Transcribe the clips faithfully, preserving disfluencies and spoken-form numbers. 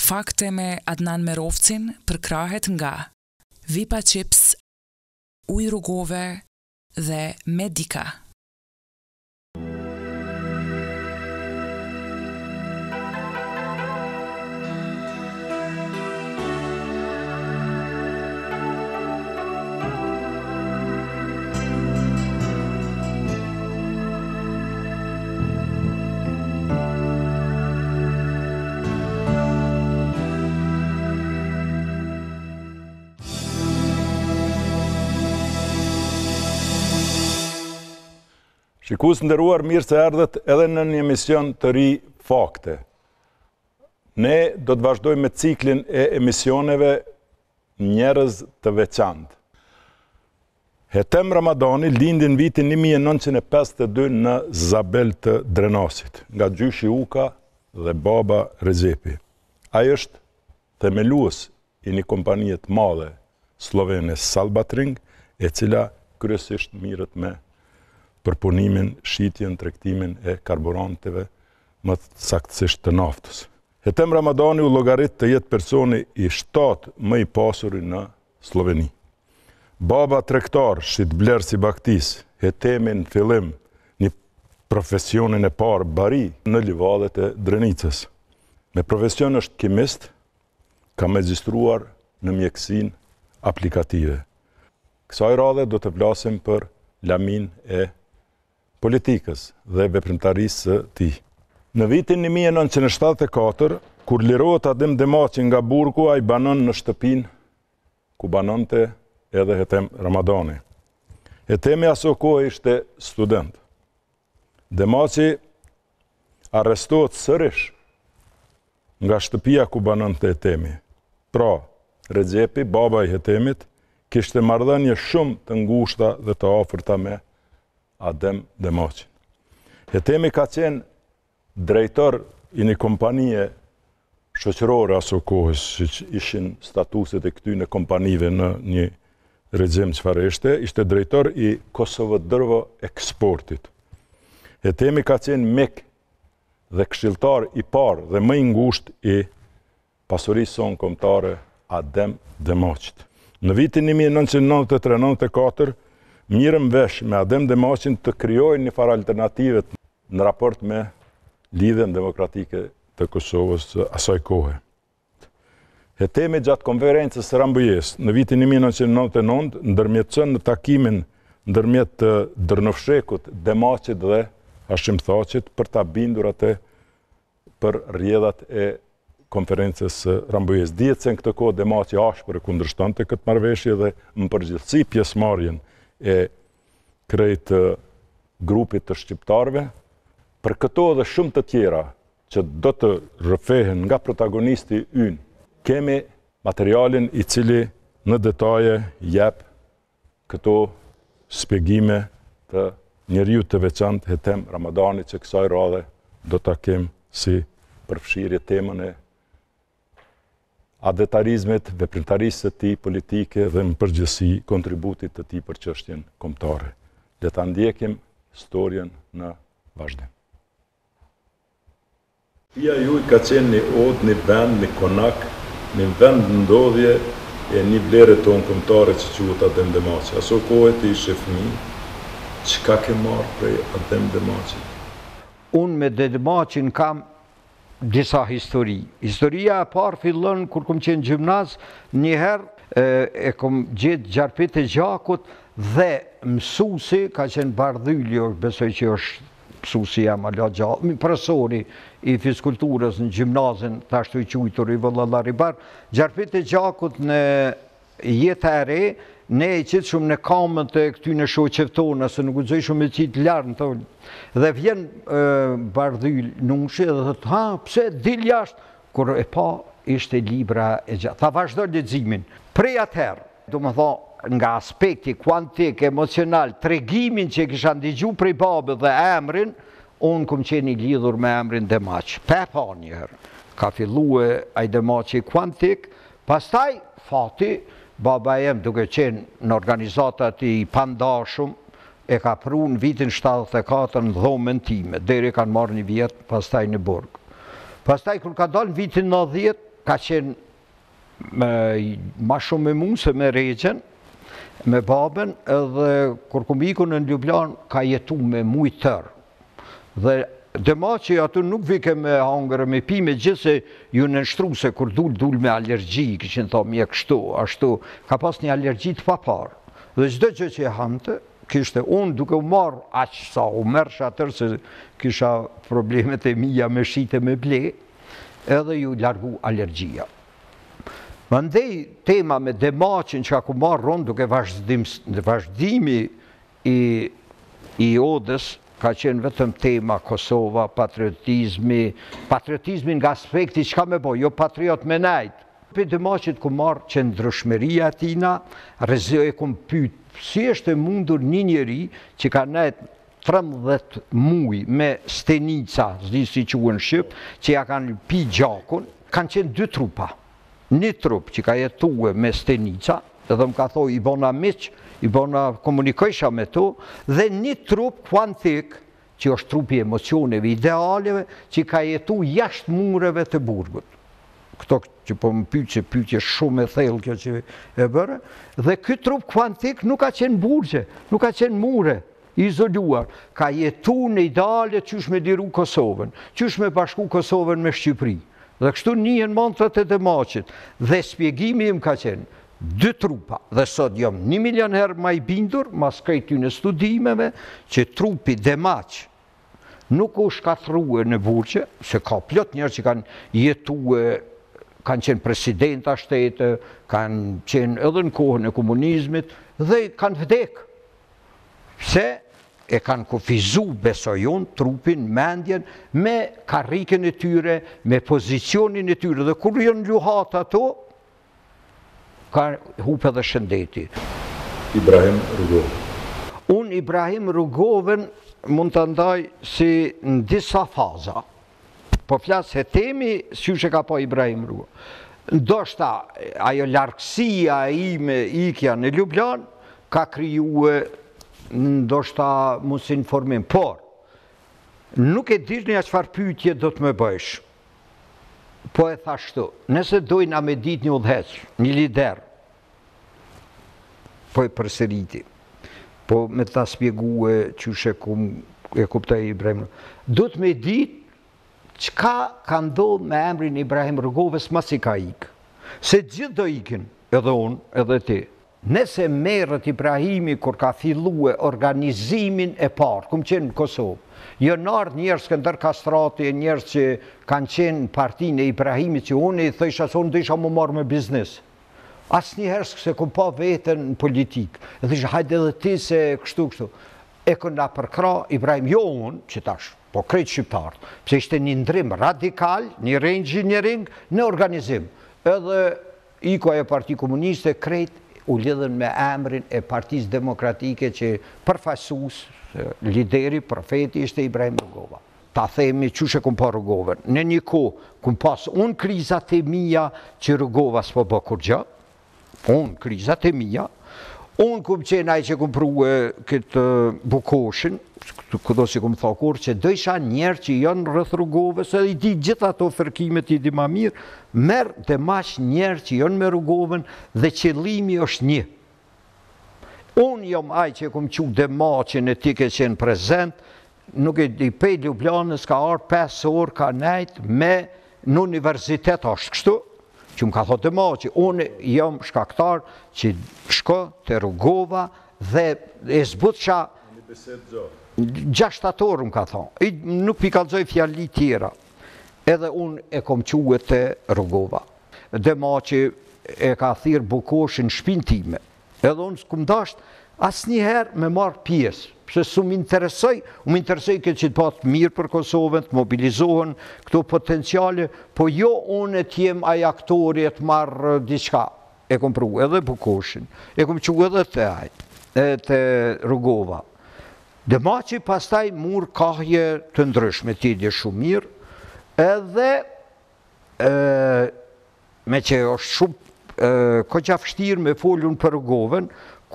Fakte me Adnan Merovcin përkrahet nga Vipa Chips, ujë rrugove dhe Medika. Shikus nderuar, mirë se erdhët edhe në një emision të ri Fakte. Ne do të vazhdojmë me ciklin e emisioneve Njerëz të veçantë. Hetem Ramadani lindi në vitin një mijë e nëntëqind e pesëdhjetë e dy në Zabel të Drenasit, nga gjyshi Uka dhe baba Rezepi. Ai është themelues i një kompanie të madhe slovene Salbatring, e cila kryesisht mirët me përpunimin, shitjen, tregtimin e karburanteve, më saktësisht të naftës. Hetem Ramadani u llogarit të jetë personi i shtatë më i pasuri në Sloveni. Baba tregtar, shitbler si baktis, Hetemi në fillim një profesionin e parë bari në livadhet e Drenicës. Me profesion është kimist, ka magjistruar në mjekësinë aplikative. Kësaj radhe do të flasim për lamin e politikës dhe veprimtarisë së tij. Në vitin një mijë e nëntëqind e shtatëdhjetë e katër, kur lirohet Adem Demaçi nga burgu, ai banon në shtëpinë ku banonte edhe Hetem Ramadani. Hetemi aso kohë ishte student. Demaçi arrestohet sërish nga shtëpia ku banonte Hetemi. Pra, Rezepi, baba i Hetemit, kishte marrëdhënie shumë të ngushta dhe të afërta me Adem Demaçin. Hetemi ka qenë drejtor i një kompanie shoqërore aso kohës, që ishin statuset e këtyre kompanive në një regjim çfarë ishte, ishte drejtor i Kosovë Drvo Eksportit. Hetemi ka qenë mik dhe këshilltar i parë dhe më i ngushtë i pasurisë sonë kombëtare Adem Demaçit. Në vitin një mijë e nëntëqind e nëntëdhjetë e tre nëntëdhjetë e katër, mirëm vesh me Adem Demaçin të krijojnë një farë alternative në raport me lidhjen demokratike të Kosovës asaj kohe. Hetemi gjatë konferencës së Rambujës në vitin një mijë e nëntëqind e nëntëdhjetë e nëntë ndërmjetëson në takimin ndërmjet Drnovshekut, Demaçit dhe Hashim Thaqit për ta bindur atë për rrjedhat e konferencës së Rambujës. Dihet se në këtë kohë Demaçi ashpër e kundërshtonte këtë marrëveshje dhe në përgjithësi pjesëmarrjen e krejt grupit të shqiptarëve. Për këto dhe shumë të tjera që do të rrëfehen nga protagonisti ynë, kemi materialin i cili në detaje jep këto shpjegime të njeriu të veçantë Hetem Ramadani, që kësaj radhe do ta kem si përfshirje temën e adetarizmit, veprimtarisë së tij politike dhe në përgjithësi kontributit të tij për çështjen kombëtare. Le ta ndjekim historien në vazhdim. Shtëpia juaj ka qenë një odë, një vend, një konak, një vend ndodhje e një vlere tonë kombëtare që quhet Adem Demaçi. Aso kohë ti ishe fëmijë, çka ke marrë prej Adem Demaçi? Unë me Demaçin kam disa histori. Historia e parë fillon kur kom qenë gjimnaz, njëherë e kom gjetë Gjarpit e Gjakut dhe mësuesi ka qenë Bardhylli, besoj që është mësuesi jam ala gjallë, profesori i fizikulturës në gjimnazin, tashtu i quajtur i Vëllallari Bar. Gjarpit e Gjakut në jetë e re, ne e qitë shumë në kamët e këtyne shoqeve tona, se nuk guxoj shumë e qitë larnë të ullë. Dhe vjen Bardhyl Nushi dhe thëtë, ha, pse dil jashtë? Kur e pa, ishte libra e gjatë. Tha vazhdo leximin. Prej atëherë, do më tha, nga aspekti kuantik, emocional, tregimin që kisha ndigju prej babë dhe emrin, unë kom qeni lidhur me emrin Demaçi. Pe pa njëherë. Ka fillu e aj Demaçi kuantik, pastaj fati, baba jem duke qenë në organizatat i pandashum, e ka pru në vitin shtatëdhjetë e katër në dhomën time, deri kanë marrë një vjetë, pastaj në burg. Pastaj kër ka dalë në vitin nëntëdhjetë, ka qenë me, ma shumë me mu se me regjen, me babën, edhe kur kum iku në Ljubljan ka jetu me mujt tërë. Dhe Demaçi aty nuk vike me hangër me pi, me gjithë se ju nështru se kur dul, dul me alergji, kishin tha mje kështu, ashtu, ka pas një alergji të papar. Dhe çdo gjë që e hante, kishte unë duke u marrë aq sa u mersh atër se kisha problemet e mija me shite me ble, edhe ju largu alergjia. Mandej tema me Demaçin që ka ku marrë ronë duke vazhdim, vazhdimi i, i Odës, ka qenë vetëm tema Kosova, patriotizmi, patriotizmi nga aspekti çka me bo, jo patriot me najt. Për Demaçit ku marrë qëndrueshmëria atina, rrezik e kum pyet, si është e mundur një njeri që ka nejt tridhjetë muj me stenica, zdi si quhen shqip, që ja kanë pi gjakun, kanë qenë dy trupa. Një trup që ka jetue me stenica, edhe më ka thoj i bona miq, i bona komunikojsha me to, dhe një trup kuantik, që është trupi emocioneve, idealeve, që ka jetu jashtë mureve të burgut. Këto që po më pyqe, pyqe shumë e thellë kjo që e bërë, dhe këtë trup kuantik nuk ka qenë burgje, nuk ka qenë mure, izoluar, ka jetu në ideale qysh me diru Kosovën, qysh me bashku Kosovën me Shqipëri. Dhe kështu njën mantrat e Demaçit, dhe spjegimi im ka qenë, dy trupa, dhe sot jam një milion herë ma i bindur, mas krejty në studimeve, që trupi Demaç nuk u shkathrue në burgje, se ka plot njerë që kanë jetue, kanë qenë presidenta shtete, kanë qenë edhe në kohën e komunizmit, dhe kanë vdek. Se e kanë kufizu, besojon, trupin, mendjen, me karrikën e tyre, me pozicionin e tyre, dhe kur jënë luhat ato, ka hupe dhe shëndeti. Ibrahim Rugova. Unë Ibrahim Rugovën mund të ndaj si në disa faza. Po flasë hetemi, si që ka po Ibrahim Rugova. Ndoshta ajo larkësia ime ikja në Ljubljan, ka kryue ndoshta mos informim. Por, nuk e dishtë një qëfar pyetje do të me bëjsh. Po e thashtu, nëse dojna me dit një udhec, një lider, po e përsëriti, po me ta spjegue që shë e kuptaj Ibrahim Rugovës, do të me dit qka ka ndodhë me emrin Ibrahim Rugovës mas i ka ikë. Se gjithë do ikin, edhe unë, edhe ti. Nëse merët Ibrahimi kur ka fillu e organizimin e parë, kumë qenë në Kosovë, jo në ardhë njerës Skënder Kastrati e njerës që kanë qenë partinë e Ibrahimit, që unë i thësha se unë dhe isha më marrë me biznes. Asë njëherës se kom pa vetën në politikë. E dhe isha hajde edhe ti se kështu kështu. E kënda përkra Ibrahim, jo unë, që tash, po krejtë shqiptarët, pëse ishte një ndrim radikal, një reinxhiniering në organizim. Edhe iko e Parti Komuniste krejtë u lidhen me emrin e Partisë Demokratike që përfasus, lideri, profeti ishte Ibrahim Rugova. Ta themi qushe kum pa Rugovën. Në një kohë kum pas unë krizat e mija që Rugova s'po bë kur gjë, unë krizat e mija, unë kum qenë aj që kum prue këtë Bukoshin, këdo si kum tha kur, që do isha njerë që janë rrëth Rugovës, edhe i di gjitha ato fërkimet i di ma mirë, merë dhe mash njerë që janë me Rugovën dhe qëllimi është një. Unë jam aj që kum qu Demaçin e ti ke qenë prezent, nuk e di pej Ljubljanës ka arë pesë orë ka nejt me në universitet ashtë kështu, që më ka thotë Demaçi, unë jam shkaktar që shko të Rugova dhe e zbut qa gjashtatorë më ka thonë, nuk pi kalzoj fjali tjera, edhe unë e kom quë të Rugova. Demaçi e ka thirë Bukoshin shpinë time, edhe unë s'kum dasht asë njëherë me marë pjesë, pëse su më interesoj, më interesoj këtë që të patë mirë për Kosovën, të mobilizohen këto potenciale, po jo unë të jem aj aktori e të marë diçka, e kom pru edhe Bukoshin, e kom quë edhe të aj, të Rugova. Demaçi pastaj mur kahje të ndryshme, ti dhe shumë mirë, edhe me që është shumë ko qa fështirë me folun për Rugovën,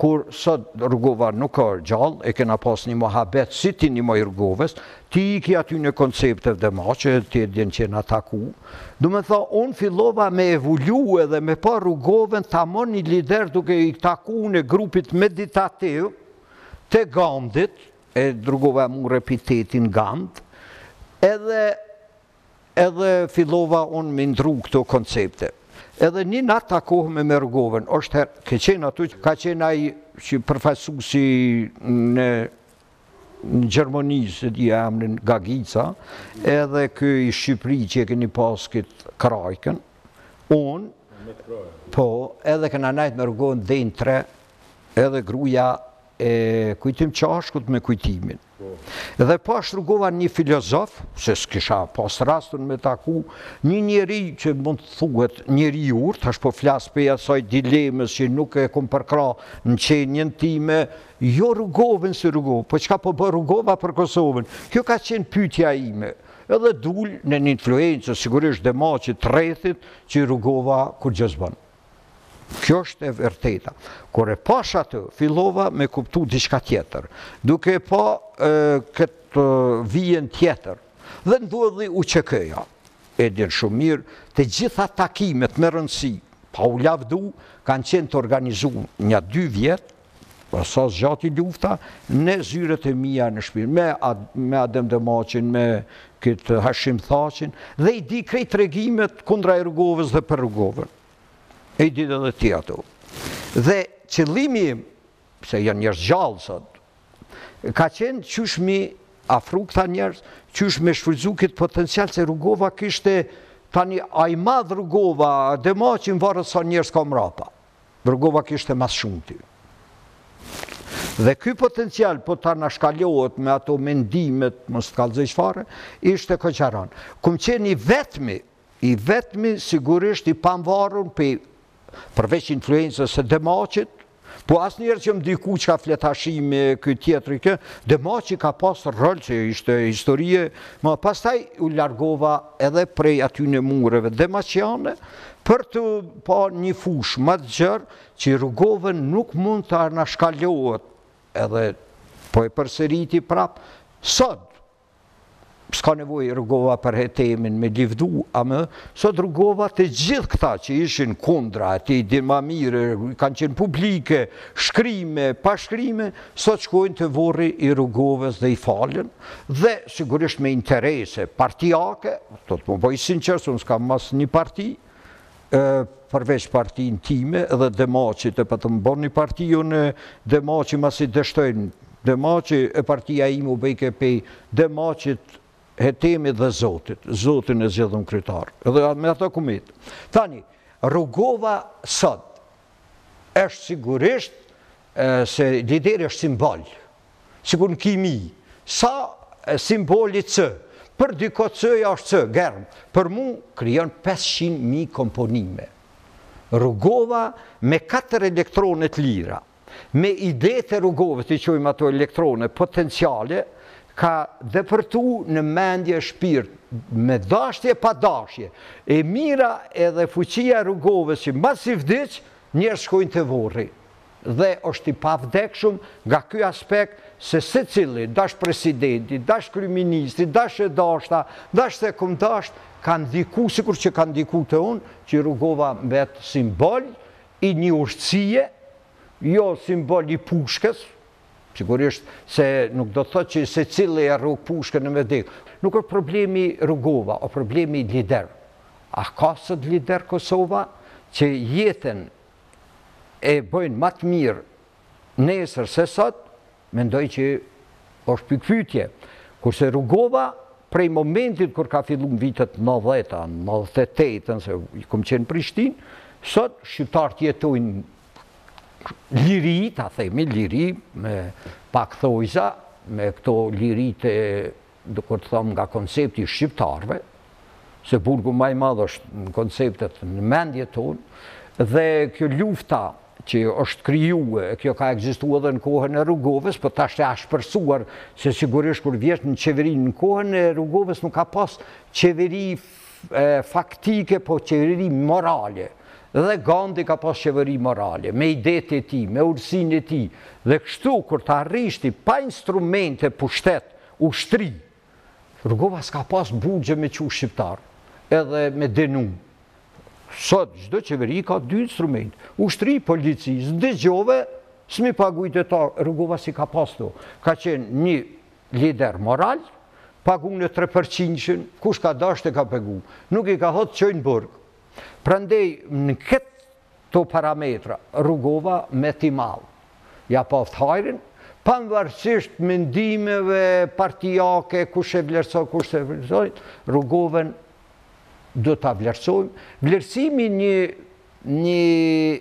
kur sot Rugova nuk ka gjallë, e kena pas një mohabet si ti një moj Rugovës, ti i ki aty në konceptet dhe ma që ti e djenë që në ataku. Du me tha, unë fillova me evolu edhe me pa Rugovën ta mon një lider duke i taku në grupit meditativ të Gandit, e Rugova mu repitetin Gand, edhe, edhe fillova unë me ndru këto koncepte. Edhe një natë takohëm me Rugovën, është herë, ke qenë atu, ka qenë ai që përfaqësuesi në në Gjermani, se di jam në Gagica, edhe kë i Shqipëri që e keni pas këtë krajken, unë, po, edhe këna najtë me Rugovën dhe në tre, edhe gruja e kujtim qashkut me kujtimin. Dhe pas Rugova një filozof, se s'kisha pas rastën me taku, një njeri që mund të thuhet njeri urt, tash po flas për asaj dilemës që nuk e kom përkra në qenjen time, jo Rugovën si Rugovë, po çka po bë Rugova për Kosovën. Kjo ka qenë pyetja ime. Edhe dul në një influencë sigurisht dhe ma që të rrethit që Rugova kur gjëzbën. Kjo është e vërteta. Kur e pash atë, fillova me kuptu diçka tjetër, duke pa e, këtë vijen tjetër, dhe ndodhi u që këja. E din shumë mirë, të gjitha takimet me rëndësi, pa u lavdu, kanë qenë të organizu një dy vjetë, sa zgjati lufta, në zyret e mija në shpinë, me, ad, me Adem Demaqin, me këtë Hashim Thaqin, dhe i di krejt regimet kundra e Rugovës dhe për Rugovën. E i ditë edhe ti ato. Dhe qëllimi, se janë njerëz gjallë sot, ka qenë qysh mi afru këta njerëz, qysh me shfrytzu këtë potencial, se Rugova kishte, tani a i madh Rugova, Demaqin varët sa njerëz ka mrapa. Rugova kishte mas shumë ty. Dhe ky potencial, po ta nashkalohet me ato mendimet, mos të kallëzoj çfarë, ishte Koqaran. Kum qenë i vetmi, i vetmi sigurisht i pamvarur për përveç influencës e Demaqit, po asë njerë që më diku që ka fletashime këtë tjetëri kë, Demaqi ka pas rol që ishte historie, ma pastaj u largova edhe prej aty në mureve Demaqiane, për të pa një fush më të gjërë që Rugovën nuk mund të anashkallohet edhe po e përseriti prap, sot, s'ka nevoj Rugova për hetemin me livdu, a më, sot Rugova të gjithë këta që ishin kundra, të i din ma mire, kanë qenë publike, shkrime, pa shkrime, sot shkojnë të vorri i Rugovës dhe i falen, dhe sigurisht me interese partijake, të të më bëjë sinqerë, unë s'kam mas një parti, përveç partin time, edhe Demaqit, e pa të më bërë një parti, unë Demaqit mas i dështojnë, Demaqit e partia im u bejke pej Demaqit, hetemi dhe Zotit, Zotin e zgjedhëm kryetar, edhe me ato kumit. Tani, Rugova sot, është sigurisht e, se lideri është simbol, sikur në kimi, sa e, simboli C, për diko C-ja është C, germ, për mu kryon pesëqind mijë komponime. Rugova me katër elektronet lira, me idetë e Rugovës, të qojmë ato elektrone potenciale, ka depërtu në mendje shpirt, me dashje pa dashje, e mira edhe fuqia Rugovës që mas i vdiq, njerë shkojnë të vorri. Dhe është i pavdekshëm nga ky aspekt se se cili, dash presidenti, dash kryeministri, dash e dashta, dash se kum dasht, kanë diku, sikur që kanë diku të unë, që Rugova mbet simbol i një ushtësie, jo simbol i pushkës, sigurisht se nuk do të thotë që se cili e rrug pushkën në medek. Nuk është problemi Rugova, o problemi lider. A ka sot lider Kosova që jetën e bëjnë më të mirë nesër se sot, mendoj që është pikpyetje. Kurse Rugova, prej momentit kur ka fillu në vitet nëntëdhjetë, nëntëdhjetë e tetë, se kom qenë Prishtinë, sot shqiptarët jetojnë liri, ta themi liri, me pak thojza, me këto lirit e, do këtë thëmë nga koncepti shqiptarve, se burgu maj madhë është në konceptet në mendje tonë, dhe kjo lufta që është krijuar, kjo ka ekzistuar edhe në kohën e Rugovës, por tash e ashpërsuar, se sigurisht kur vjesh në qeverinë në kohën e Rugovës nuk ka pas qeveri faktike, po qeveri morale. Dhe Gandhi ka pas qeveri morale, me idetë e ti, me urësin e ti. Dhe kështu, kur të arrishti pa instrumente pushtet, ushtri, Rugova s'ka pas bugje me qu shqiptar, edhe me denu. Sot, çdo qeveri ka dy instrumente, ushtri, polici, s'dëgjove, s'mi pagujt e ta, Rugova si ka pas to. Ka qenë një lider moral, pagu në tre përqind, kush ka dasht e ka pegu. Nuk i ka thot qojnë burg. Prandej, në këtë to parametra, Rugova me ti malë. Ja paft hajrin, pavarësisht mendimeve partijake, kush e vlerësoj, kush e vlerësoj, Rugoven do ta vlerësojmë. Vlerësimi një, një,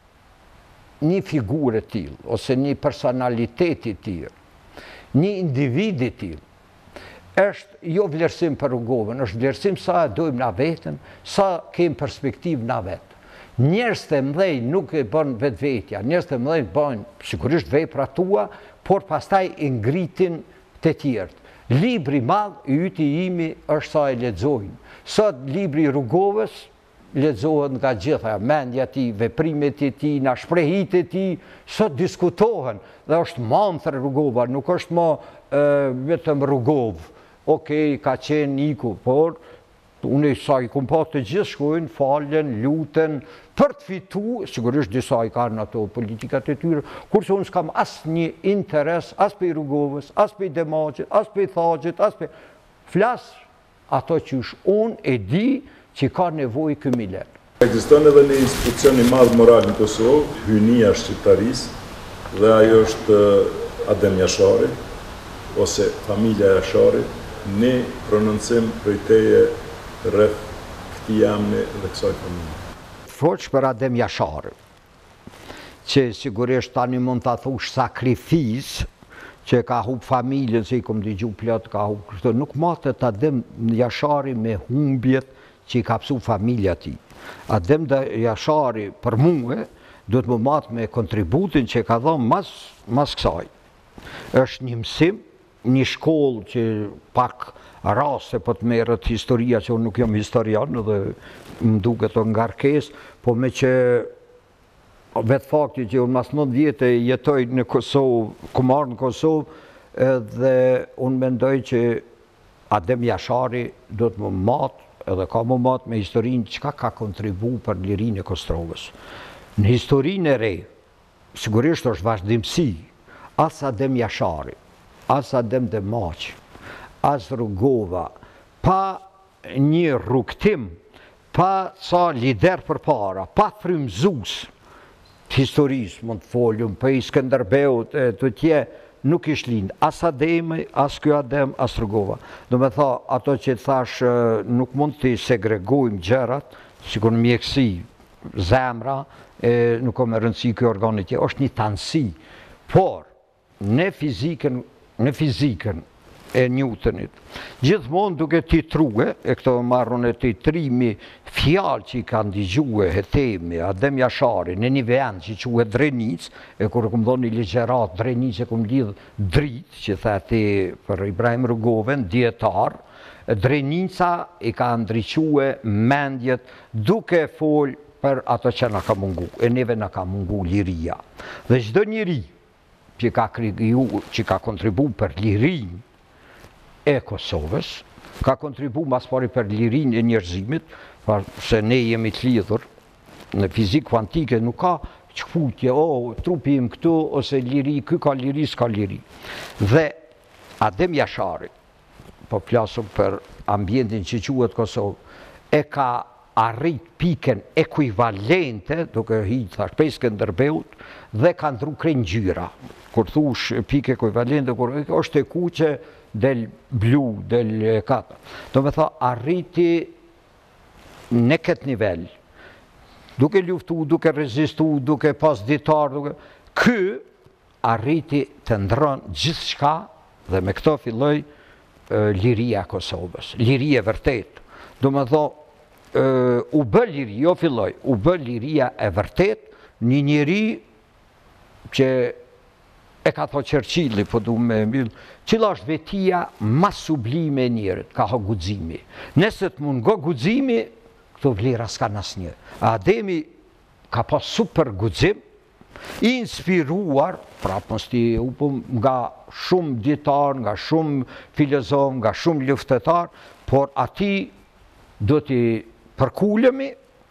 një figurë e tillë, ose një personaliteti tillë, një individi tillë, është jo vlerësim për Rugoven, është vlerësim sa e dojmë na vetën, sa kemë perspektivë na vetë. Njerëz të mëdhej nuk e bën vetvetja, njerëz të mëdhej bëjnë sigurisht vepra tua, por pastaj e ngritin të tjerët. Libri madh i yti imi është sa e lexojnë. Sot libri i Rugovës lexohet nga gjitha, mendja e tij, veprimet e tij, na shprehit e tij, sot diskutohen dhe është manthër Rugova, nuk është më vetëm Rugov. Okej, ka qenë iku, por unë i sa i kum pa të gjithë shkojnë, falen, luten, për të fitu, sigurisht disa i kanë ato politikat e tyre, kurse unë s'kam asë një interes, as për i Rugovës, as për i Demaqit, as për i Thaqit, as për... Flasë ato që është unë e di që ka nevojë ky millet. Ekziston edhe një institucion i madh moral në Kosovë, hynia shqiptarisë, dhe ajo është Adem Jashari, ose familja Jashari, një prononcim për teje rreth këtij jamni dhe kësaj familje. Foç për Adem Jashari, që sigurisht tani mund ta thush sakrifis, që ka hub familjen, se i kom dëgju plot, ka hub kështu, nuk matet Adem Jashari me humbjet që i ka psu familja tij. Adem Jashari për mua do të më mat me kontributin që ka dhënë mas mas kësaj. Është një mësim, një shkollë që pak raste po të merret historia, që unë nuk jam historian dhe më duket të ngarkes, po me që vetë fakti që unë mas nëntë vjetë jetoj në Kosovë, ku marrë në Kosovë, dhe unë mendoj që Adem Jashari do të më matë, edhe ka më matë me historinë çka ka kontribu për lirinë e Kosovës. Në historinë e re, sigurisht është vazhdimsi, as Adem Jashari, as Adem Demaqi, as Rugova, pa një rrugtim, pa sa lider për para, pa frymëzues të historisë, mund të foljum, për i Skënderbeut, të tje, nuk ish lind, as Ademi, as kjo Adem, as Rugova. Do me tha, ato që thash, nuk mund të segregojmë gjërat, sikur në mjekësi, zemra, nuk ka me rëndësi kjo organit tje, është një tanësi, por në fizikën, në fizikën e Newtonit, gjithmonë duke titruhe, e këto marrën e titrimi fjalë që i kanë dëgjue Hetemi, Adem Jashari, në një vend që quhet Drenic, e kur kum dhënë një ligjërat Drenic e kum lidh dritë, që thati për Ibrahim Rugoven, dietar, Drenica i ka ndriçue mendjet duke fol për ato që na ka mungu, e neve na ka mungu liria. Dhe çdo njeri që ka kriju, që ka kontribu për lirinë e Kosovës, ka kontribu mas pari për lirinë e njerëzimit, se ne jemi të lidhur në fizikë kuantike, nuk ka qëputje, o, trupi im këtu, ose liri, ky ka liri, s'ka liri. Dhe Adem Jashari, po plasëm për ambientin që quhet Kosovë, e ka arrit piken ekuivalente, duke hitë thash pe Skënderbeut, dhe ka ndru krejt ngjyra. Kur thush pike ekuivalente, kur është e kuqe, del blu, del kata. Do me tha, arriti në këtë nivel, duke luftu, duke rezistu, duke pas ditar, duke... Ky arriti të ndron gjithë shka, dhe me këto filloj liria Kosovës, liria vërtet. Do me tha, u bë liri, jo filloj, u bë liria e vërtet, një njeri që e ka tho Churchilli, po du me mbyll, cila është vetia ma sublime e njerët, ka ho guximi. Nëse të mund go guximi, këto vlera s'ka asnjë. Ademi ka pas super guxim, inspiruar, prapë mos ti upëm nga shumë dietar, nga shumë filozof, nga shumë luftëtar, por ati do t'i përkulemi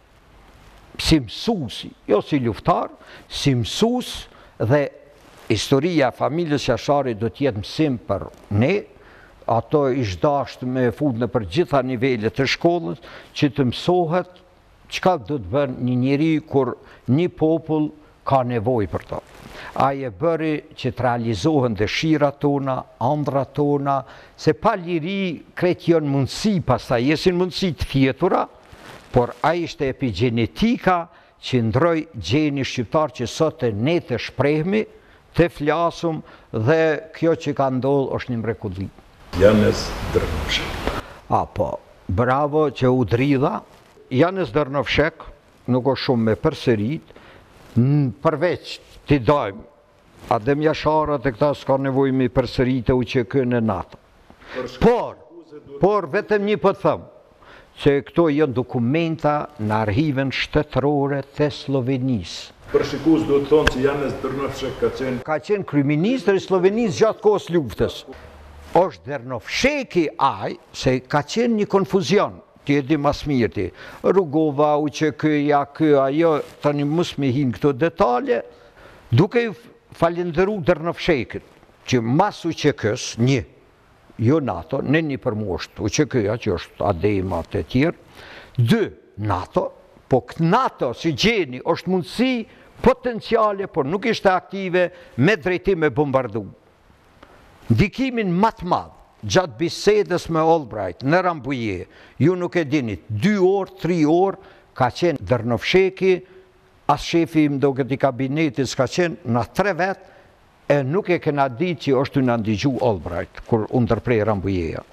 si mësusi, jo si luftar, si mësus dhe historia e familjes Qasharit do t'jetë mësim për ne, ato ish dasht me fut në për gjitha nivellet të shkollës, që të mësohet çka do të bën një njeri kur një popull ka nevojë për to. Ai e bëri që të realizohen dëshirat tona, ëndrat tona, se pa liri krejt janë mundësi, pastaj jesin mundësi të fjetura, por ai ishte epigenetika që ndroi gjeni shqiptar që sot e ne të shprehmi, të flasum dhe kjo që ka ndodhur është një mrekulli. Janez Drnovshek. Apo, bravo që u dridha. Janez Drnovshek nuk është shumë me përsërit, përveç t'i dajmë, Adem Jasharat e këta s'ka nevoj me përsërit u që kënë në natë. Por, por vetëm një për thëmë, që këto janë dokumenta në arhiven shtetërore të Slovenisë. Për shikus do të thonë që Janez Drnovshek ka qenë... Ka qenë kryeministër i Slovenisë gjatë kohës luftës. Është Drnovsheki aj, se ka qenë një konfuzion, ti e di mas mirë ti. Rugova, u që këja, këja, ajo, tani mos me hinë këto detalje, duke falenderu Drnovshekit, që mas u që kës, një, jo NATO, në një përmosht, u që këja, që është adema të tjerë, dë, NATO, po këtë NATO si gjeni është mundësi potenciale, por nuk ishte aktive me drejtim e bombardu. Ndikimin më të madh gjatë bisedës me Albright në Rambuje, ju nuk e dinit, dy orë, tri orë ka qenë Drnovsheki, as shefi im do këti kabinetit s'ka qenë në tre vetë, e nuk e kena ditë që është në ndigju Albright, kur unë tërprej Rambujeja.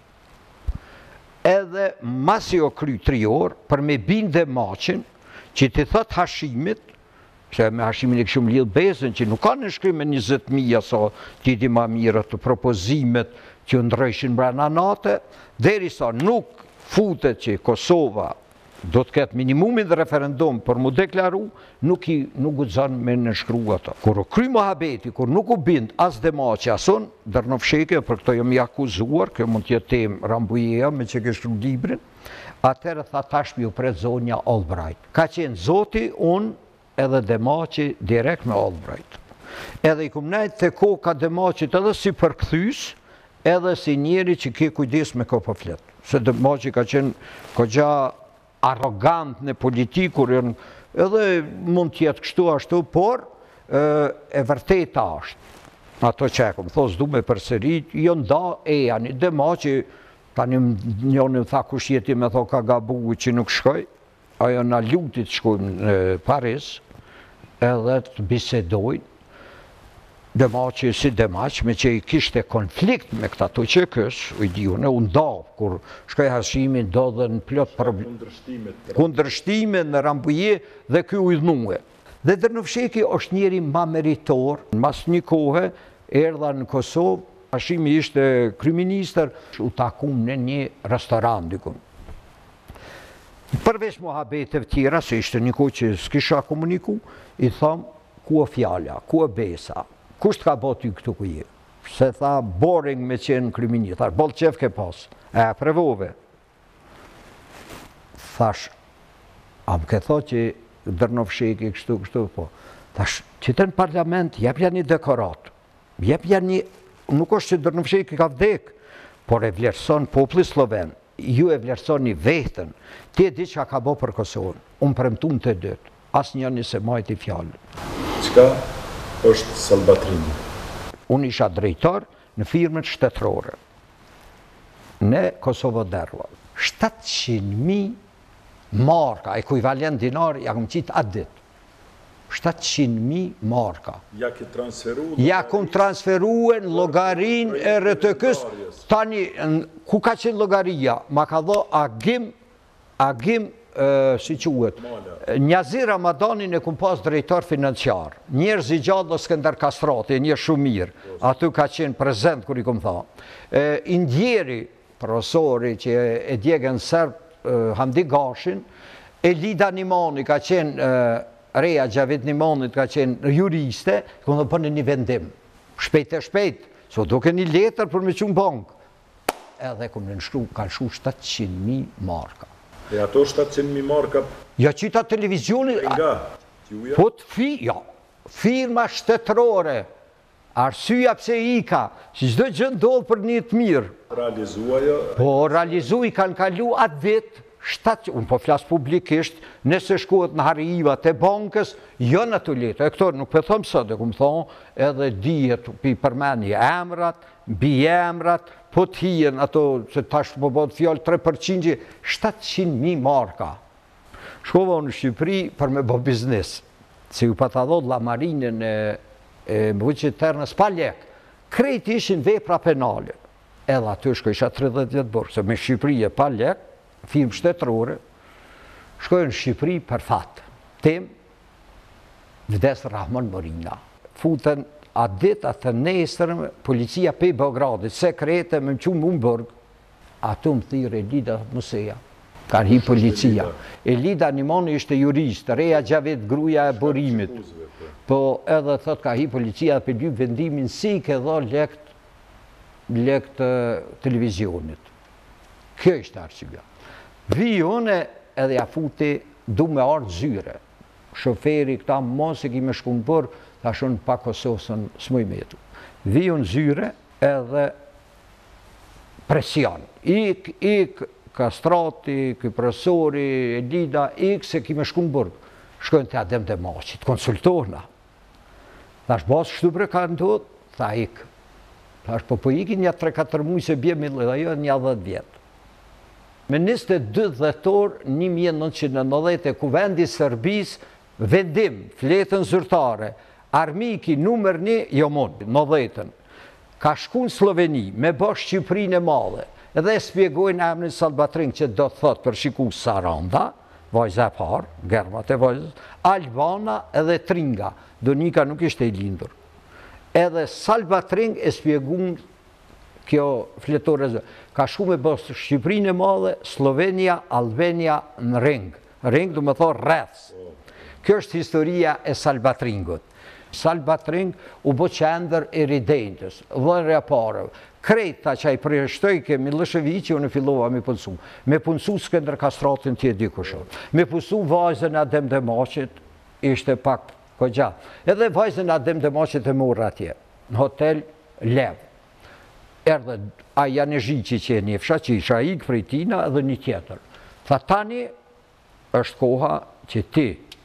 Edhe masi o kry tri orë, për me binde maqin, që ti thot Hashimit, se me Hashimin e këshum lidh besën, që nuk ka në shkrim me njëzet mijë, sa ti di ma mirë të propozimet që ndrëshin brana nate, deri sa nuk futet që Kosova do të ketë minimumin dhe referendum për mu deklaru, nuk i nuk guxon me nënshkru ato. Kur u kry mohabeti, kur nuk u bind as dhe ma që ason, Drnovsheki, për këto jam i akuzuar, kjo mund t'jetë temë Rambujeja me që kështu librin, atërë tha tashmi u pret zonja Albright. Ka qenë zoti unë edhe Demaci direkt me Albright. Edhe i kum nejtë të ko ka Demacit edhe si përkthys, edhe si njeri që ke kujdes me ko për fletë. Se Demaci ka qenë kogja arrogant në politikur, edhe mund tjetë kështu ashtu, por e vërteta është. Ato që e kom thos du me përsërit, jo nda e janë, Demaci, tani njënë tha kush jeti me tho ka gabu që nuk shkoj, ajo në lutit shkojmë në Paris, edhe të bisedojnë, Demaci si Demaci, me që i kishte konflikt me këta të që kësë, u i diju, në undavë, kur shkoj Hashimin do dhe në plot për kundrështime në Rambuje dhe kjo u idhnue. Dhe Drnovsheki është njeri ma meritor, në mas një kohë, erdha në Kosovë, Hashimi ishte kryeministër, u takum në një restoran dikun. Përveç mohabeteve tjera, se ishte një kohë që s'kisha komuniku, i thamë, ku e fjalla, ku e besa, kusht ka boti këtu ku je? Se tha, boring me qenë kryeministër, thash, bol qef ke pas, e prevove. Thash, a më ke tho që Drnovsheki kështu, kështu, po. Thash, që të në parlament, jepja një dekorat, jepja një, nuk është që Drnovsheki ka vdek, por e vlerëson populli sloven, ju e vlerësoni vetën, ti e di që ka bo për Kosovën, unë premtum të dëtë, asë një një se majti fjallë. Qka është salbatrini? Unë isha drejtar në firmën shtetërore, në Kosovo Derva. shtatëqind mijë marka, ekuivalent dinar, ja kom qitë atë ditë. shtatëqind mijë marka. Ja ke transferu? Ja kom transferu në logarin e R T K-s. Tani, ku ka qenë logaria? Ma ka dho agim, agim, si quhet, Njazi Ramadanin e kom pas drejtar financiar. Njerëz i gjallë Skënder Kastrati, një shumë mirë. Aty ka qenë prezent, kër i kom tha. Indjeri, profesori që e djegën Serb, Hamdi Gashin, Elida Nimani ka qenë Reja Gjavet Nimanit ka qenë juriste, ku në bënë një vendim. Shpejt e shpejt, so do ke një letër për me qunë bankë. Edhe ku më nështru, ka lëshu shtatëqind mijë marka. E ato shtatëqind mijë marka? Ja qita televizioni... Nga? Po të fi, ja, firma shtetërore, arsyja pse i ka, si çdo gjë ndodh për një të mirë. Realizua jo? Po, realizu i kanë kalu atë vit, shtatë, unë po flasë publikisht, nëse shkohet në hariva të bankës, jo në të letë. E këto nuk për thëmë sot, e ku më thonë, edhe dihet pi përmeni emrat, bi emrat, po të hien ato, se tash po bëtë fjallë tre përqind, shtatëqind mijë marka. Shkova në Shqipëri për me bë biznes, si u pata dhodë la marinën e më vëqit tërnës pa lek, krejt ishin vepra penale. Edhe aty shkoj isha tridhjetë vjetë borë, se me Shqipëri e pa lek, firmë shtetërore, shkoj në Shqipëri për fatë. Tem, vdes Rahman Morina. Futen a dit, a të nesërëm, policia pe Beogradit, sekrete me më qumë Mumburg, ato më thirë Elida Museja. Kanë hi policia. Elida Nimani ishte jurist, Reja Gjavet gruja e burimit. Po edhe thot ka hi policia për dy vendimin si ke dha lekt, lekt televizionit. Kjo ishte arsyeja. Vi une edhe ja futi du me ardë zyre. Shoferi këta mos e ki me shku në bërë, ta shonë pa Kosovësën s'moj metu. Vi unë zyre edhe presion. Ik, ik, Kastrati, këj profesori, Elida, ik se ki me shku në bërë. Shkojnë të adem dhe maqit, konsultorna. Thash basë shtu bre ka ndodhë, tha ik. Thash po po iki një tre katër mujë se bje me dhe jo një dhjetë vjetë. Me njëzet e dy dhjetor një mijë e nëntëqind e nëntëdhjetë kuvendi Serbis vendim, fletën zyrtare, armiki numër një, jo mund, nëntëdhjetën, ka shku në Sloveni me bë Shqipërinë e madhe, edhe spjegojnë emrin Salbatring që do të thot për shiku Saranda, vajza e parë, germat e vajzës, Albana edhe Tringa, Donika nuk ishte i lindur. Edhe Salbatring e spjegun kjo fletore zë. Ka shku me bë Shqipërinë e madhe, Slovenia, Albania në ring. Ring du me thot rreth. Kjo është historia e Salbatringut. Salbatring u bo qender e ridentës, dhënre e parëve. Krejta që a i përjeshtoj ke Miloševiqi, unë fillova me punësu. Me punësu Skënder Kastratin tje dikushon. Me punësu vajzën Adem Demaqit, ishte pak këgja. Edhe vajzën Adem Demaqit e mora atje, në hotel Lev. Erdhe a Janezhiqi që e njefsha, që isha ik prej tina edhe një tjetër. Tha tani është koha që ti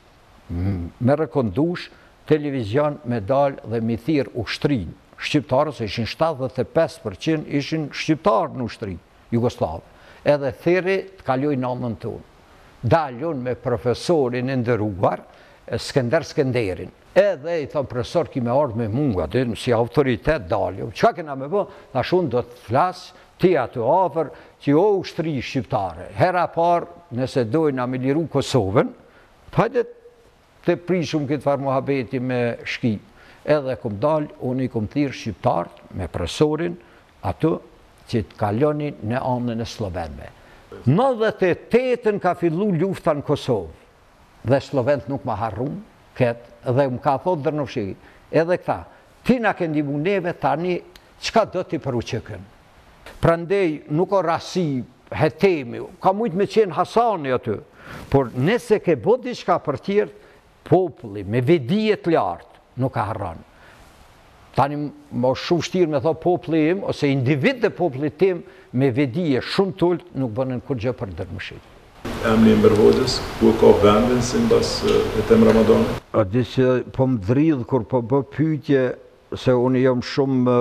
me rekondush televizion me dal dhe me thirë ushtrin. Shqiptarës ishin shtatëdhjetë e pesë përqind ishin shqiptarë në ushtri, Jugoslavë. Edhe thiri të kaloj namën tonë. Daljon me profesorin e ndëruar, Skënder Skënderin. Edhe i thonë profesor ki me ardhë me munga, si autoritet daljo. Qa kena me bë? Tha shumë do të flasë, ti atë afer, që o ushtri shqiptare. Hera parë, nëse dojna me liru Kosovën, hajde të prishum këtë farë muhabeti me shki. Edhe kom dalë, unë i kom thirë shqiptarët me profesorin, atë që të kalonin në anën e Slovenëve. nëntëdhjetë e tetën ka fillu lufta në Kosovë, dhe Slovenët nuk ma harrum, këtë, dhe më ka thotë dërnofshi, edhe këta, ti na ke ndihmu neve tani, qka do t'i për uqëkën? Prandej, nuk o rasi, hetemi, ka mujtë me qenë Hasani aty, por nëse ke bo diçka për tjertë, populli me vedijet lartë, nuk ka harran. Tani më shumë shtirë me tho populli im, ose individ dhe populli tim me vedije shumë tullë, nuk bënën kur gjë për dërmëshit. Emni i Mberhoxhës, ku ka vendin si mbas e tem Ramadan? A di që po më dridhë kur po bë pyetje, se unë jam shumë,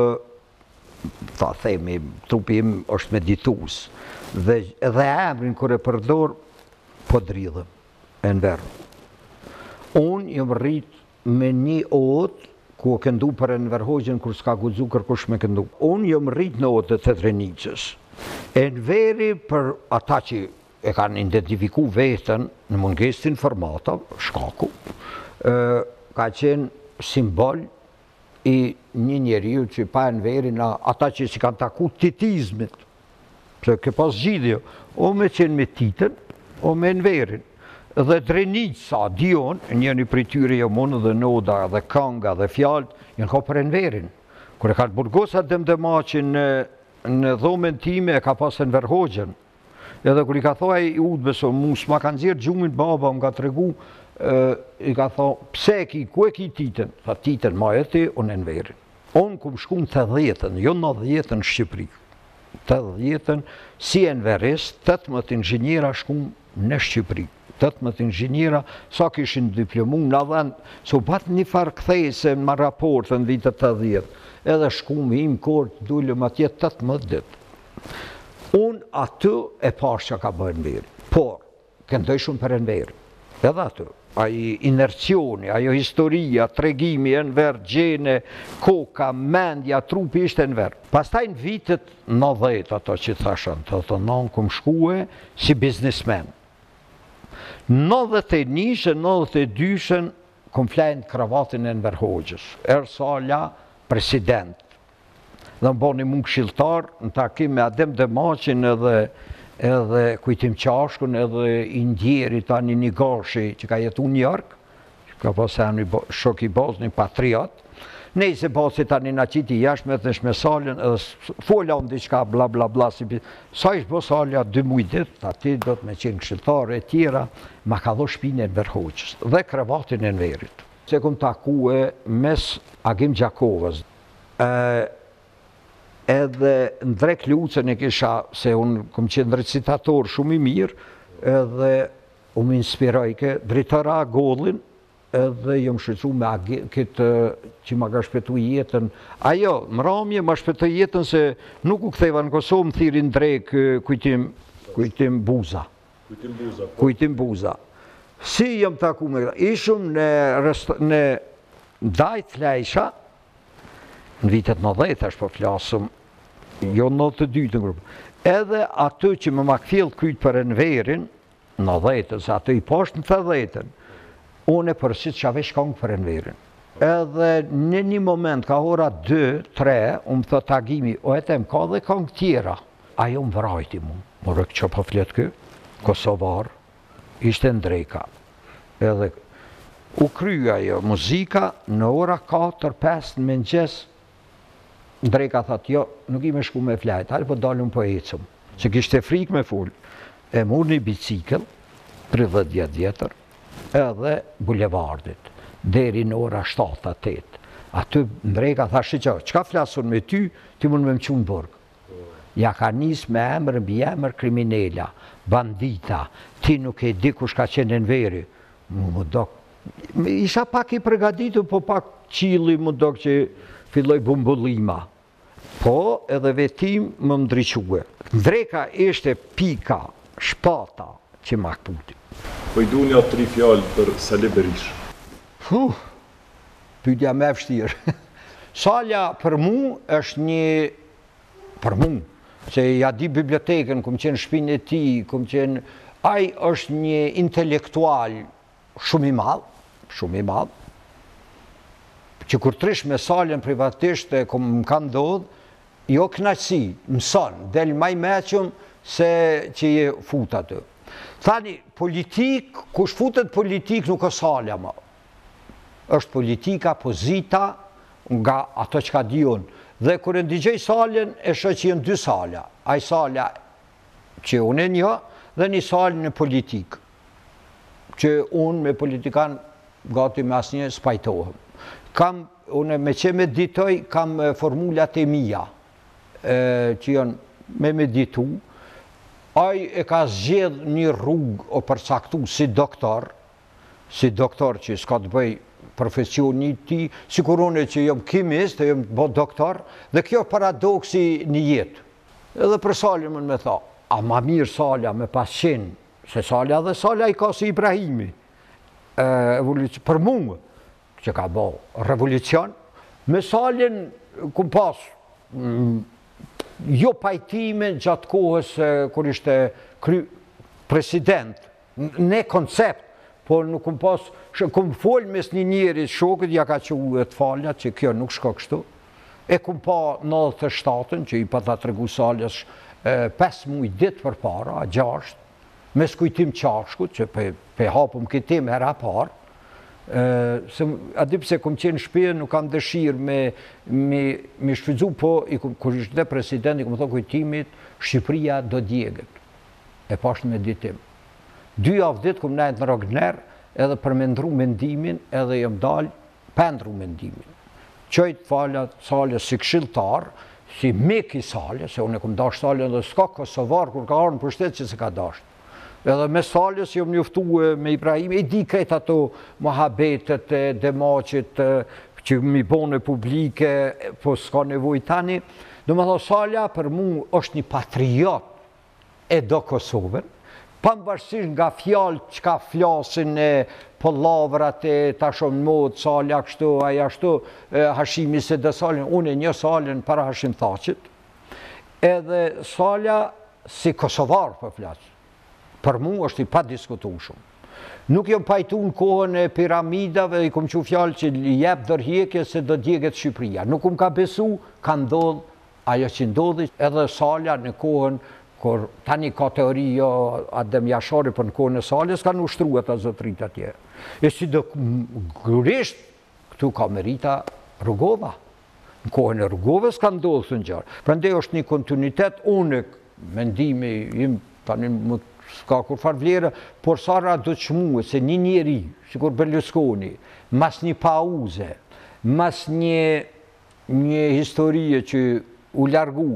ta themi, trupi im është meditus, dhe edhe emrin kur e përdor, po dridhëm, e në verë. Unë jam rritë me një otë, ku o këndu për e në Verhoxhën, kur s'ka guzu kërkush me këndu. Unë jam rritë në otë të Trenicës. E në veri për ata që e kanë identifiku vetën në munges të informata, shkaku, ka qenë simbol i një njeriu që pa në veri në ata që si kanë taku titizmit, se ke pas gjidhjo, o me qenë me titën, o me në verin. dhe Drenica, Dion, njëni prej tyre jo mundë dhe noda dhe kanga dhe fjallët, jënë ka për enverin. Kër e ka të burgosa Demdemaqin në, në dhomen time e ka pasën Verhoxhen. Edhe kër i ka thoi i udhë beso, mu s'ma kanë zirë gjumin baba, më ka të regu, e, i ka thoi, pse e ki, ku e ki titën? Tha titën ma e ti, unë enverin. Unë kum shku në të dhjetën, jo në dhjetën Shqipëri. Të dhjetën, si enverist, tëtë më të inxinjera shku në Shqipëri. Tëtë më të inxinjera, sa kishin diplomu në dhenë, so pat një farë kthejse në raportën vitët të dhjetë. Edhe shku më im kort, dullëm atje tëtë më dhjetë. Unë aty e pash që ka bërë enveri. Por, këndoj shumë për enveri. Edhe aty. Aji inercioni, ajo historia, tregimi, enver, gjene, koka, mendja, trupi ishte enver. Pastaj në vitet nëdhjetë, ato që thashën, të të nënë këm shkue si biznismen. nëdhjetë e njëshën, nëdhjetë e dyshën, këm flajnë kravatin e Enver Hoxhës. Erë Sala, president. Dhe më boni mund këshiltar, në takim me Adem Demaqin edhe edhe Kujtim Qashkun, edhe Indjeri tani një gashi që ka jetu në Jark, që ka pasë një shok i bazë, një patriot. Nej se basi tani në qiti jashme dhe shme salën, edhe fola unë diqka bla bla bla, si sa ishë bo salja dy mujdit, ati do të me qenë këshiltare e tjera, ma ka dho shpinë e Enver Hoxhës dhe kravatin e Enverit. Se kom takue mes Agim Gjakovës, edhe në drek lucën e kisha, se unë kom qenë recitator shumë i mirë, edhe u më inspirojke dritëra Gollin, edhe jëmë shqecu me këtë që ma ka shpetu jetën. Ajo, më ramje ma shpetu jetën se nuk u ktheva në Kosovë, më thirin drek kujtim, kujtim buza. Kujtim buza. Kujtim buza. Si jëmë taku me këta? Ishëm në, në Dajt Lejsha, në vitet nëdhjetë është po flasëm, jo nëdhjetë e dytë në grupë. Edhe atë që më ma këthjellë krytë për Enverin, nëdhjetën, se atë i pashtë në të dhjetën, unë e përësit që avesh kongë për Enverin. Edhe në një moment, ka ora dy, tre, unë thë tagimi, o etem, ka dhe kongë tjera. Ajo më vrajti mu, më rëkë që po fletë kë, Kosovar, ishte Ndreka. Edhe u krya jo muzika në ora katër pesë në mëngjes. Ndreka thëtë, jo, nuk i me shku me flajt, halë po dalëm po ecëm, që kishte frikë me full. E mur një bicikl, tridhjetë vjetër, edhe bulevardit, deri në ora shtatë tetë. Aty Ndreka thashtë që, qka flasun me ty, ty mund me më qunë burg. Ja ka njës me emër, mbi emër kriminella, bandita, ti nuk e di kush ka qenë Enveri. Mu më dok, isha pak i pregaditu, po pak qili më dok që filloj bumbullima. Po edhe vetim më ndryque. Ndreka ishte pika, shpata që ma këputi. Po i du një atë tri fjallë për Sali Berish. Huh, pyetja me vështirë. Salja për mu është një, për mu, se ja di bibliotekën, kom qenë shpinë e ti, kom qenë, aj është një intelektual shumë i madhë, shumë i madhë, që kur trish me Saljen privatisht e kom më kanë ndodhë, jo knaqësi, mëson, del maj meqëm se që je futa të. Thani, politik, kush futet politik nuk është Salja ma. është politika, pozita, nga ato që ka dion. Dhe kur e ndigjej Saljen, e shë që jenë dy Salja. Aj Salja që unë e një, dhe një Salja në politikë. Që unë me politikan gati me asnjë spajtohem. Kam, unë me që meditoj, kam formulat e mija, që janë me meditu. Aj e ka zgjedh një rrugë o përcaktu si doktor, si doktor që s'ka të bëj profesioni ti, si kur unë që jam kimist, jam bo doktor, dhe kjo paradoksi një jetë. Edhe për Salja më me tha, a ma mirë Salja me pas qenë, se Salja dhe Salja i ka si Ibrahimi, për mungë, që ka bo revolucion, me Saljen këm pas, jo pajtime gjatë kohës kër ishte president, ne koncept, po nuk këm pas, këm folë mes një njerit shokët, ja ka që u e të falja, që kjo nuk shko kështu, e këm pa nëdhjetë e shtatën, që i pa ta të regu Saljes pesë muj ditë për para, a gjashtë, me skujtim qashkut, që pe, pe hapëm këtë temë hera parë, se adi pse kom qenë shpje, nuk kam dëshirë me, me, me shfridzu, po i, kur ishte dhe president, i kom thonë kujtimit, Shqipëria do djegët. E pashtë me ditim. Dy javë ditë kom nejtë në Rogner, edhe për me ndru mendimin, edhe jëm dalë pendru mendimin. Qëjtë falat salës si këshiltar, si meki salës, se unë e kom dash salën dhe s'ka Kosovar, kur ka arën për shtetë që se ka dashtë. Edhe me salës jom njoftu me Ibrahim, e di këtë ato mohabetet e demaqit që mi bone publike, po s'ka nevoj tani. Do më tha, Salja për mu është një patriot e do Kosovën, pavarësisht nga fjalë që ka flasin e pollavrat e tashon mod, Salja kështu, aja kështu, Hashimi se dhe Salin, unë e një Salin para Hashim Thaqit, edhe Salja si Kosovar për flasë. Për mu është i pa diskutun shumë. Nuk jom pajtu në kohën e piramidave, i kom që fjallë që jep dërhjekje se do djeget Shqipëria. Nuk um ka besu, ka ndodhë ajo që ndodhë, edhe Salja në kohën, kur tani ka teori jo Adem Jashari për në kohën e Saljes, ka në ushtru ata zotrit atje. E si do gërisht, këtu ka merita Rugova. Në kohën e Rugovës ka ndodhë së njërë. Prandaj është një kontinuitet, unë mendimi im, tani më s'ka kur farë vlerë, por Sara do të shmue se një njeri, si kur Berlusconi, mas një pauze, mas një, një historie që u largu,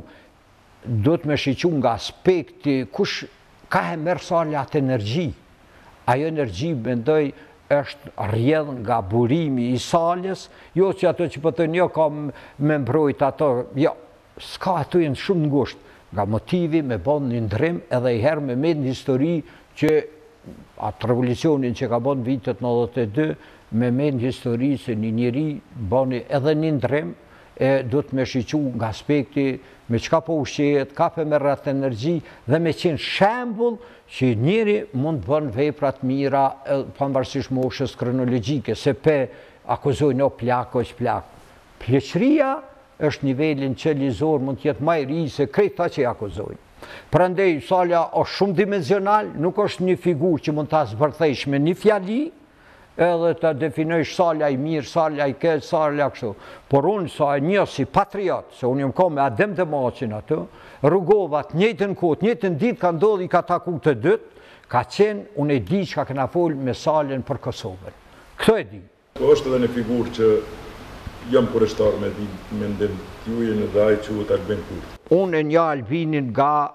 do të me shiqu nga aspekti, kush ka e merë Salja atë energji. Ajo energji, mendoj, është rjedhën nga burimi i Saljes, jo që ato që pëtën, jo ka me mbrojt ato, jo, s'ka ato jenë shumë ngusht, nga motivi me bon një ndrim edhe i herë me me një histori që atë revolucionin që ka bon vitet nëntëdhjetë e dy, me me një histori se një njëri boni edhe një ndrim e du të me shiqu nga aspekti me qka po ushqejet, ka për me rratë energji dhe me qenë shembull që njëri mund të bën veprat mira pavarësisht moshës kronologjike, se pe akuzojnë o plak, o që plak. Pleqëria është nivelin qelizor, mund tjetë ma i ri se krejt ta që i akuzojnë. Prandaj, Salja është shumë dimensional, nuk është një figur që mund të zbërthejsh me një fjali, edhe të definojsh Salja i mirë, Salja i keq, Salja kështu. Por unë sa e një si patriot, se unë jëmë ka me Adem Demaqin atë, Rugovat, njëtën kohët, njëtën ditë ka ndodhë i ka taku të dytë, ka qenë, unë e di që ka këna folë me Saljen për Kosovën. Këto e di. është edhe një figur që jam kureshtar me mendim t'jujën dhe ajë që u të Albin Kurti. Unë e një Albinin nga,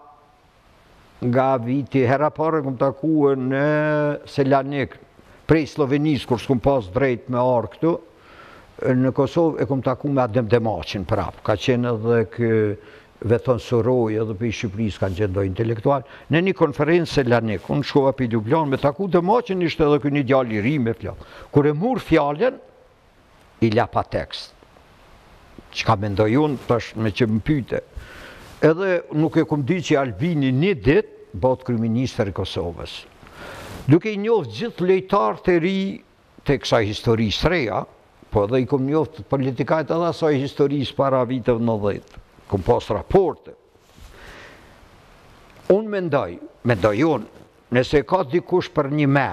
nga viti, hera pare këm takuë në Selanik, prej Slovenisë, kur s'kum pas drejt me arë këtu, në Kosovë e këm taku me Adem Demaqin prapë, ka qenë edhe kë Veton Soroj edhe për i Shqipërisë kanë gjendoj intelektual, në një konferencë Selanik, unë shkova për Ljubljan, me taku Demaqin ishte edhe kë një djali ri me fjallë. Kur e mur fjallën, i la pa tekst, që ka mendoj unë, tash me që më pyte. Edhe nuk e kom di që Albini një dit, bot kryeministër i Kosovës. Duke i njoftë gjithë lejtarë të ri të kësaj historisë reja, po edhe i kom njoftë politikajt edhe asaj historisë para viteve nëntëdhjetë, kom pas raporte. Unë mendoj, mendoj unë, nëse ka dikush për një me,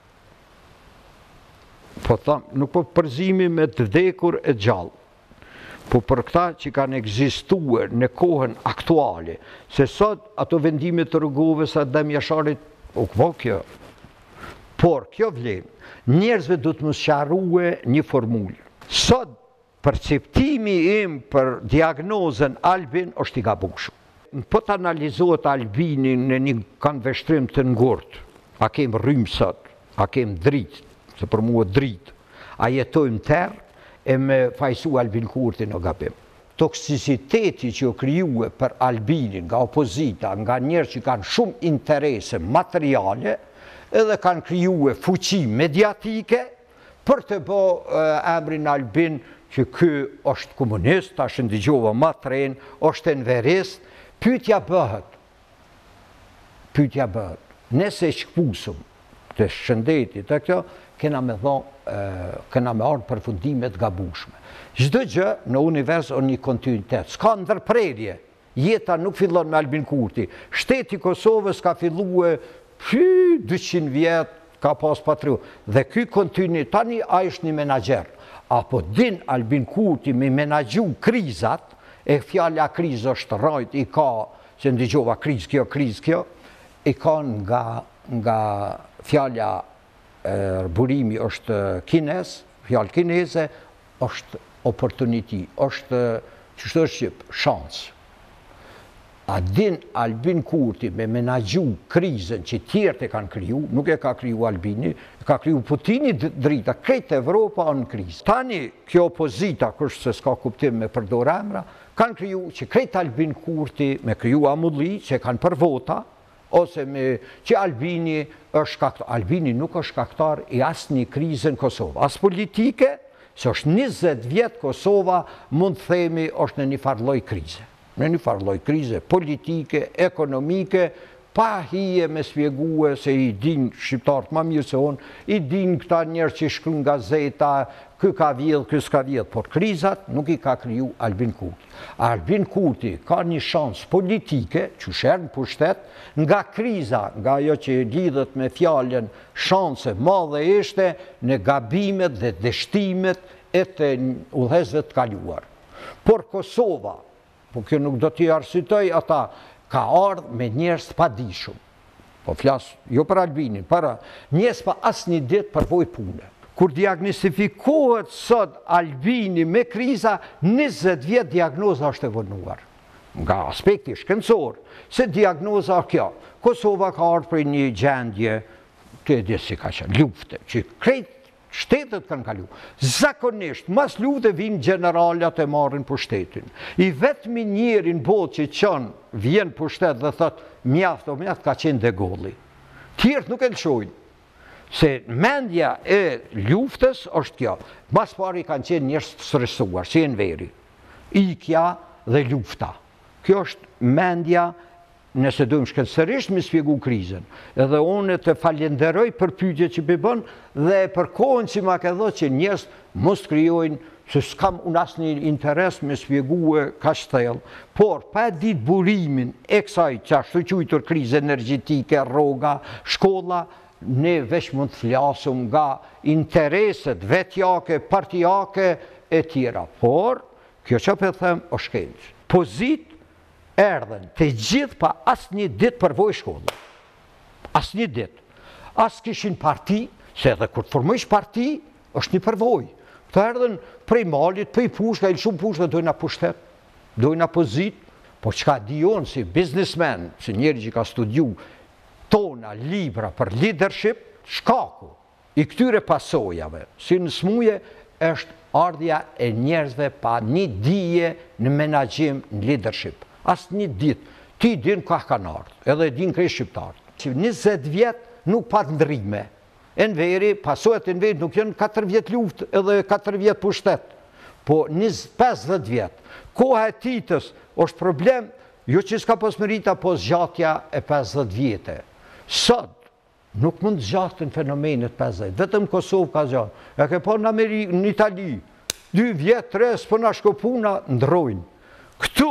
po thamë, nuk po përzimi me të vdekur e gjallë, po për këta që kanë egzistuar në kohën aktuale, se sot ato vendimet të Rugovës Adem Jasharit, u këvo kjo, por kjo vlen, njerëzve du të më sqarue një formullë. Sot, perceptimi im për diagnozën Albin është i gabushëm. Po të analizohet Albinin në një kanë veshtrim të ngurt, a kem rrymë sot, a kem dritë, se për mua dritë, a jetojmë terë e me fajsu Albin Kurti në gabim. Toksiciteti që o kryue për Albinin nga opozita, nga njerë që kanë shumë interese materiale, edhe kanë kryue fuqi mediatike, për të bo emrin Albin që kë është komunist, ta shëndigjova ma tren, është enverist, pyetja bëhet, pyetja bëhet, nëse shkpusëm të shëndetit e kjo, kena me thonë, kena me ardhë përfundimet gabushme. Çdo gjë në univers o një kontinuitet, s'ka ndërprerje, jeta nuk fillon me Albin Kurti. Shteti Kosovës ka filluar hy, dyqind vjetë ka pas patriot. Dhe ky kontinu, tani a është një menager, apo din Albin Kurti me menagju krizat, e fjalla kriz është rajt, i ka, që ndigjova kriz kjo, kriz kjo, i ka nga, nga fjalla e, burimi është kines, fjallë kineze, është opportunity, është, që shtë është Shqip, shansë. A din Albin Kurti me menagju krizën që tjerët e kanë kriju, nuk e ka kriju Albini, ka kriju Putini drita, krejt Evropa në krizë. Tani, kjo opozita, kështë se s'ka kuptim me përdor emra, kanë kriju që krejt Albin Kurti me kriju amulli, që kanë për vota, ose me që Albini është kaktar. Albini nuk është kaktar i asë një krizën Kosovë. As politike, se është njëzet vjetë Kosova, mund të themi është në një farloj krize. Në një farloj krize politike, ekonomike, pa hije me spjegue se i din shqiptarët ma mirë se unë, i din këta njerë që shkruan gazeta, kë ka vjedh, kë s'ka vjedh, por krizat nuk i ka kriju Albin Kurti. Albin Kurti ka një shansë politike, që shërë në pushtet, nga kriza, nga jo që lidhët me fjallën shanse madhe ishte në gabimet dhe dështimet e të udhëhesve të kaluar. Por Kosova, po kjo nuk do t'i arsitoj ata, ka ardhë me njerës të padishum. Po flasë, jo për Albinin, para njerës pa asë një ditë përvoj pune. Kur diagnostifikohet sot Albini me kriza, njëzet vjetë diagnoza është e vënuar. Nga aspekti shkencor, se diagnoza kjo. Kosova ka ardhë për një gjendje, të edhe si ka qenë, lufte, që krejt shtetet kanë kalu. Zakonisht, mas lufte vinë generalat e marrin pushtetin. I vetëmi njerin botë që qënë vjen pushtet dhe thot, mjaft o mjaft ka qenë De Gaulli. Tjertë nuk e lëshojnë. Se mendja e luftës është kjo. Mas pari kanë qenë njërës të stresuar, që jenë veri. Ikja dhe lufta. Kjo është mendja, nëse dojmë shkencërisht me spjegu krizën. Edhe unë të falenderoj për pyetje që bëbën dhe për kohën që ma ke dhënë që njerëz mos krijojnë, se s'kam unë asë një interes me spjegu e ka shtellë, por pa ditë burimin e kësaj që ashtu qujtur krizë energjetike, rroga, shkolla, ne veç mund të flasëm nga intereset vetjake, partijake e tjera. Por, kjo që për them o shkencë. Pozit erdhen të gjithë pa asë një ditë përvoj shkollë. Asë një ditë. Asë kishin parti, se edhe kur të formojsh parti, është një përvoj. Këta erdhen prej malit, prej pushka, ilë shumë pushka, dojna pushtet, dojna pozit, po qka dion si biznismen, si njeri që ka studiu tona, libra për leadership, shkaku i këtyre pasojave, si në smuje, është ardhja e njerëzve pa një dije në menagjim në leadership. Asë një ditë, ti din ka kanë ardhë, edhe din krej shqiptarët. Që njëzet vjetë nuk pat ndrime. E në veri, pasojat e në veri nuk janë katër vjetë luftë edhe katër vjetë pushtet. Po pesëdhjetë vjetë. Koha e titës është problem, jo që s'ka pos merita, po zgjatja e pesëdhjetë vjetë. Sot, nuk mund zgjatën fenomenet pesëdhjetë. Vetëm Kosovë ka zgjatë. E ke po në Amerikë, në Itali, dy vjetë, tres, po në shkopuna, ndrojnë. Këtu,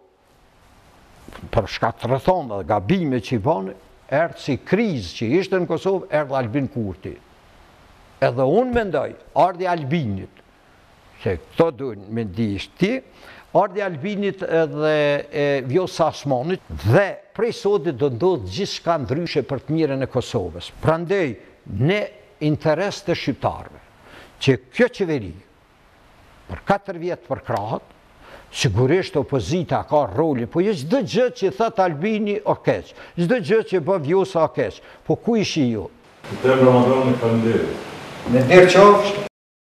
për shka të rëthonë dhe gabime që i banë, erdhë si krizë që ishte në Kosovë, erdhë Albin Kurti. Edhe unë mendoj, ardhë Albinit, se këto dujnë me ndi ishtë ti, ardhë Albinit edhe Vjosa Asmanit, dhe prej sotit do ndodhë gjithë shka ndryshe për të mirën e Kosovës. Prandej, ne interes të shqiptarve, që kjo qeveri, për katër vjetë për krahët, sigurisht opozita ka roli, po je çdo gjë që thot Albini o keq, çdo gjë që bë Vjosa o keq. Po ku ishi ju? Te Ramadani faleminderit. Me derë qofsh.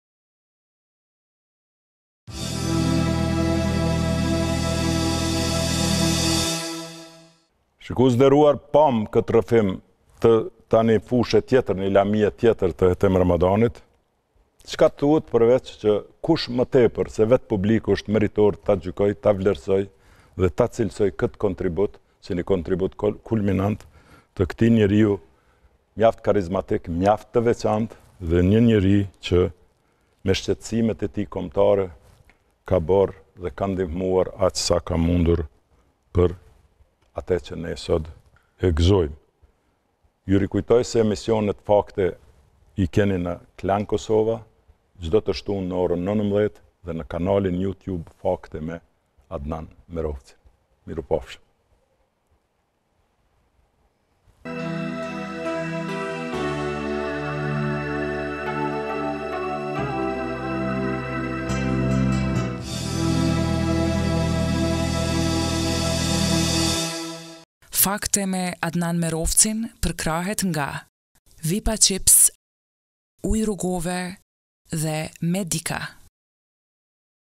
Shikues nderuar, pam këtë rrëfim të tani fushë tjetër, një lamie tjetër të Tem Ramadanit. Çka thuhet përveç që kush më tepër se vetë publiku është meritor ta gjykoj, ta vlerësoj dhe ta cilësoj këtë kontribut si një kontribut kulminant të këtij njeriu mjaft karizmatik, mjaft të veçantë dhe një njeri që me shqetësimet e tij kombëtare ka bërë dhe ka ndihmuar aq sa ka mundur për atë që ne sot e gëzojmë. Ju rikujtoj se emisionet Fakte i keni në Klan Kosova, çdo të shtunë në orën nëntëmbëdhjetë dhe në kanalin YouTube Fakte me Adnan Merovcin. Mirupafshim. Fakte me Adnan Merovcin përkrahet nga Vipa Chips, Ujë Rrugove dhe Medika.